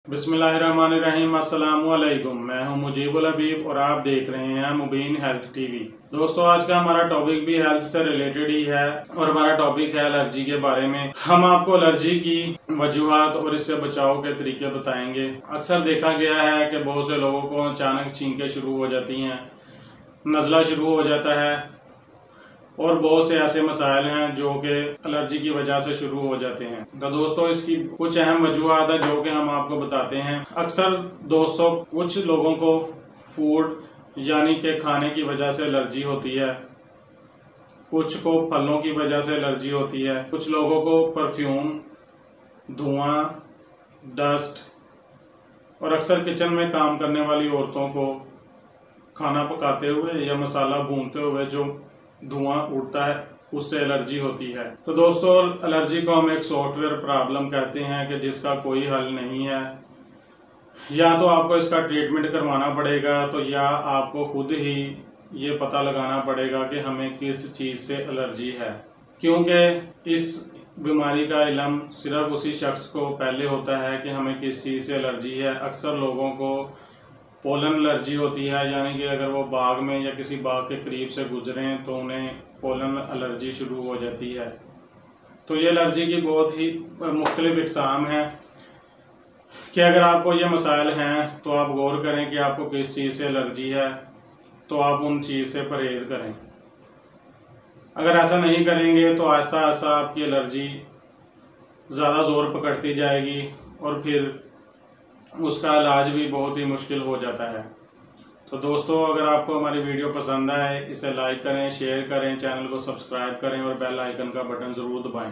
बिस्मिल्लाहिर्रहमानिर्रहीम। अस्सलामुअलैकुम। मैं हूं मुजीबुल हबीब और आप देख रहे हैं मुबीन हेल्थ टीवी। दोस्तों, आज का हमारा टॉपिक भी हेल्थ से रिलेटेड ही है और हमारा टॉपिक है एलर्जी के बारे में। हम आपको एलर्जी की वजूहात और इससे बचाव के तरीके बताएंगे। अक्सर देखा गया है कि बहुत से लोगों को अचानक छींकें शुरू हो जाती हैं, नज़ला शुरू हो जाता है और बहुत से ऐसे मसाइल हैं जो कि एलर्जी की वजह से शुरू हो जाते हैं। तो दोस्तों, इसकी कुछ अहम वजूहात है जो कि हम आपको बताते हैं। अक्सर दोस्तों, कुछ लोगों को फूड यानी कि खाने की वजह से एलर्जी होती है, कुछ को फलों की वजह से एलर्जी होती है, कुछ लोगों को परफ्यूम, धुआं, डस्ट और अक्सर किचन में काम करने वाली औरतों को खाना पकाते हुए या मसाला भूनते हुए जो धुआं उड़ता है उससे एलर्जी होती है। तो दोस्तों, एलर्जी को हम एक सॉफ्टवेयर प्रॉब्लम कहते हैं कि जिसका कोई हल नहीं है। या तो आपको इसका ट्रीटमेंट करवाना पड़ेगा तो या आपको खुद ही ये पता लगाना पड़ेगा कि हमें किस चीज़ से एलर्जी है, क्योंकि इस बीमारी का इल्म सिर्फ उसी शख्स को पहले होता है कि हमें किस चीज़ से एलर्जी है। अक्सर लोगों को पोलन एलर्जी होती है, यानी कि अगर वो बाग में या किसी बाग के करीब से गुजरें तो उन्हें पोलन एलर्जी शुरू हो जाती है। तो ये एलर्जी की बहुत ही मुख्तलिफ इकसाम है कि अगर आपको ये मसाइल हैं तो आप गौर करें कि आपको किस चीज़ से एलर्जी है, तो आप उन चीज़ से परहेज़ करें। अगर ऐसा नहीं करेंगे तो आहिस्ता आहिस्ता आपकी एलर्जी ज़्यादा ज़ोर पकड़ती जाएगी और फिर उसका इलाज भी बहुत ही मुश्किल हो जाता है। तो दोस्तों, अगर आपको हमारी वीडियो पसंद आए इसे लाइक करें, शेयर करें, चैनल को सब्सक्राइब करें और बेल आइकन का बटन ज़रूर दबाएं।